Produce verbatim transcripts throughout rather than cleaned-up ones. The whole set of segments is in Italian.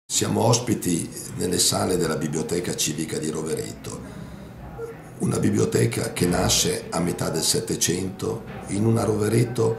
Siamo ospiti nelle sale della Biblioteca Civica di Rovereto, una biblioteca che nasce a metà del Settecento in una Rovereto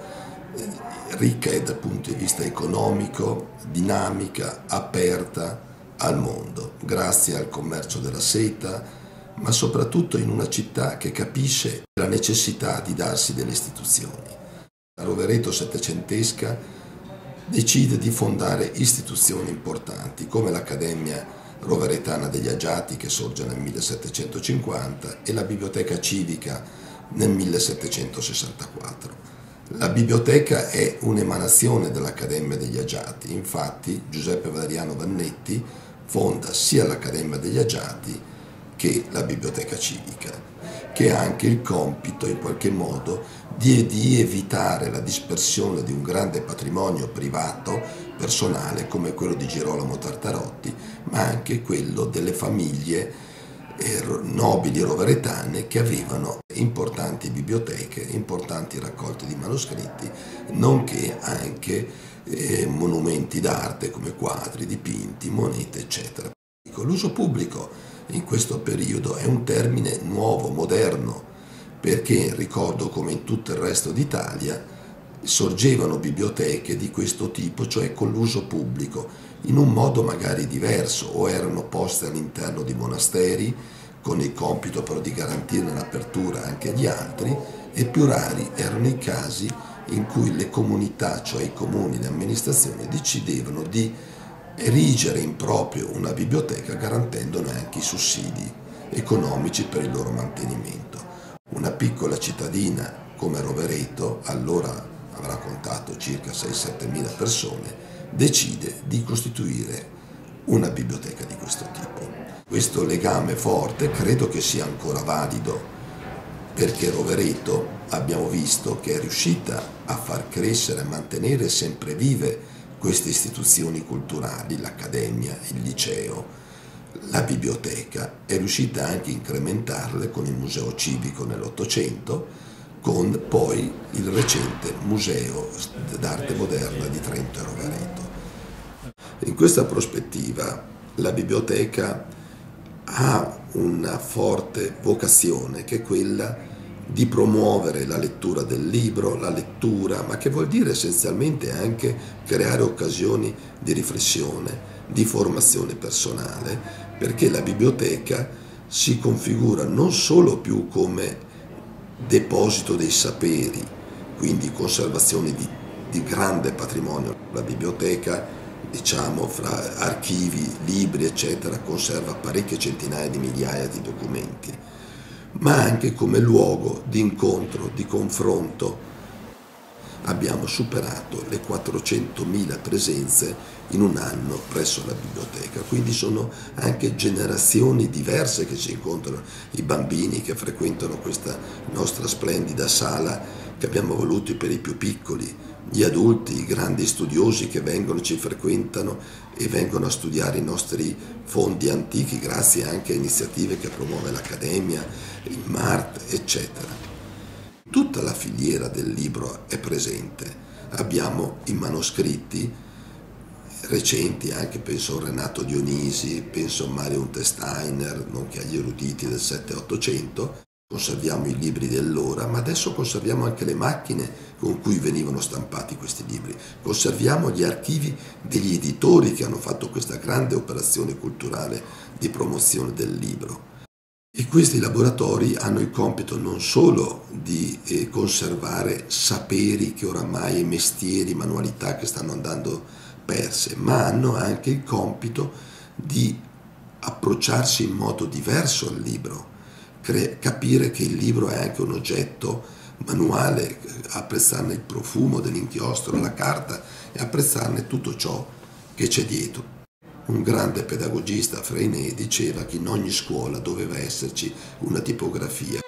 ricca dal punto di vista economico, dinamica, aperta al mondo, grazie al commercio della seta, ma soprattutto in una città che capisce la necessità di darsi delle istituzioni. La Rovereto settecentesca decide di fondare istituzioni importanti come l'Accademia Roveretana degli Agiati, che sorge nel millesettecentocinquanta, e la Biblioteca Civica nel millesettecentosessantaquattro. La biblioteca è un'emanazione dell'Accademia degli Agiati, infatti Giuseppe Valeriano Vannetti fonda sia l'Accademia degli Agiati che la Biblioteca Civica, che ha anche il compito in qualche modo di, di evitare la dispersione di un grande patrimonio privato, personale, come quello di Girolamo Tartarotti, ma anche quello delle famiglie eh, nobili roveretane che avevano importanti biblioteche, importanti raccolte di manoscritti, nonché anche eh, monumenti d'arte come quadri, dipinti, monete, eccetera. L'uso pubblico in questo periodo è un termine nuovo, moderno, perché ricordo come in tutto il resto d'Italia sorgevano biblioteche di questo tipo, cioè con l'uso pubblico, in un modo magari diverso, o erano poste all'interno di monasteri, con il compito però di garantirne l'apertura anche agli altri, e più rari erano i casi in cui le comunità, cioè i comuni, le amministrazioni, decidevano di erigere in proprio una biblioteca garantendone anche i sussidi economici per il loro mantenimento. Una piccola cittadina come Rovereto, allora avrà contato circa sei sette mila persone, decide di costituire una biblioteca di questo tipo. Questo legame forte credo che sia ancora valido, perché Rovereto abbiamo visto che è riuscita a far crescere e mantenere sempre vive queste istituzioni culturali, l'Accademia, il liceo, la biblioteca, è riuscita anche a incrementarle con il Museo Civico nell'Ottocento, con poi il recente Museo d'Arte Moderna di Trento e Rovereto. In questa prospettiva la biblioteca ha una forte vocazione, che è quella di promuovere la lettura del libro, la lettura, ma che vuol dire essenzialmente anche creare occasioni di riflessione, di formazione personale, perché la biblioteca si configura non solo più come deposito dei saperi, quindi conservazione di, di grande patrimonio. La biblioteca, diciamo, fra archivi, libri, eccetera, conserva parecchie centinaia di migliaia di documenti, ma anche come luogo di incontro, di confronto. Abbiamo superato le quattrocentomila presenze in un anno presso la biblioteca, quindi sono anche generazioni diverse che si incontrano, i bambini che frequentano questa nostra splendida sala che abbiamo voluto per i più piccoli, gli adulti, i grandi studiosi che vengono, ci frequentano e vengono a studiare i nostri fondi antichi grazie anche a iniziative che promuove l'Accademia, il MART, eccetera. Tutta la filiera del libro è presente, abbiamo i manoscritti recenti, anche penso a Renato Dionisi, penso a Mario Untersteiner, nonché agli eruditi del sette ottocento, conserviamo i libri dell'ora, ma adesso conserviamo anche le macchine con cui venivano stampati questi libri, conserviamo gli archivi degli editori che hanno fatto questa grande operazione culturale di promozione del libro. E questi laboratori hanno il compito non solo di eh, conservare saperi che oramai, mestieri, manualità che stanno andando perse, ma hanno anche il compito di approcciarsi in modo diverso al libro, capire che il libro è anche un oggetto manuale, apprezzarne il profumo dell'inchiostro, la carta, e apprezzarne tutto ciò che c'è dietro. Un grande pedagogista, Freinet, diceva che in ogni scuola doveva esserci una tipografia.